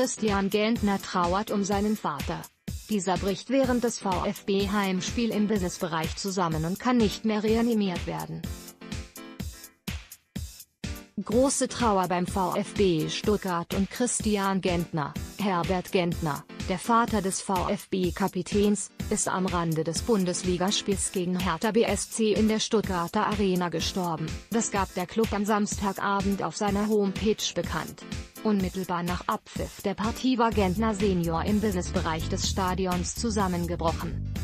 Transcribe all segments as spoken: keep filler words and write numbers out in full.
Christian Gentner trauert um seinen Vater. Dieser bricht während des VfB-Heimspiels im Businessbereich zusammen und kann nicht mehr reanimiert werden. Große Trauer beim VfB Stuttgart und Christian Gentner. Herbert Gentner, der Vater des VfB-Kapitäns, ist am Rande des Bundesligaspiels gegen Hertha B S C in der Stuttgarter Arena gestorben. Das gab der Klub am Samstagabend auf seiner Homepage bekannt. Unmittelbar nach Abpfiff der Partie war Gentner Senior im Businessbereich des Stadions zusammengebrochen.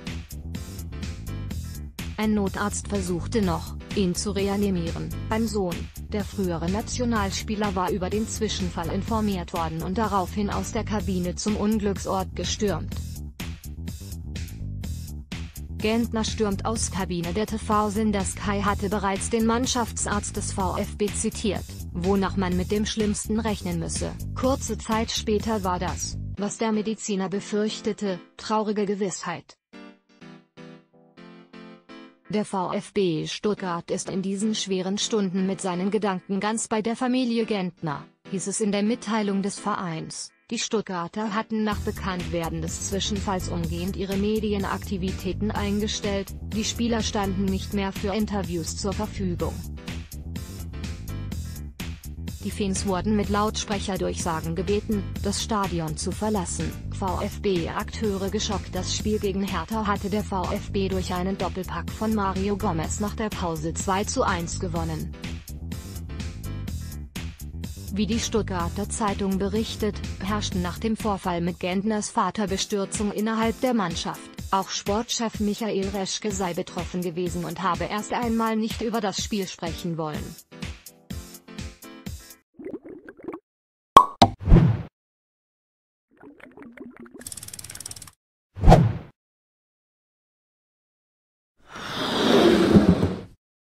Ein Notarzt versuchte noch, ihn zu reanimieren. Sein Sohn, der frühere Nationalspieler, war über den Zwischenfall informiert worden und daraufhin aus der Kabine zum Unglücksort gestürmt. Gentner stürmt aus Kabine. Der T V-Sender Sky hatte bereits den Mannschaftsarzt des VfB zitiert, wonach man mit dem Schlimmsten rechnen müsse. Kurze Zeit später war das, was der Mediziner befürchtete, traurige Gewissheit. Der VfB Stuttgart ist in diesen schweren Stunden mit seinen Gedanken ganz bei der Familie Gentner, hieß es in der Mitteilung des Vereins. Die Stuttgarter hatten nach Bekanntwerden des Zwischenfalls umgehend ihre Medienaktivitäten eingestellt, die Spieler standen nicht mehr für Interviews zur Verfügung. Die Fans wurden mit Lautsprecherdurchsagen gebeten, das Stadion zu verlassen. VfB-Akteure geschockt. Das Spiel gegen Hertha hatte der VfB durch einen Doppelpack von Mario Gomez nach der Pause zwei zu eins gewonnen. Wie die Stuttgarter Zeitung berichtet, herrschten nach dem Vorfall mit Gentners Vater Bestürzung innerhalb der Mannschaft. Auch Sportchef Michael Reschke sei betroffen gewesen und habe erst einmal nicht über das Spiel sprechen wollen.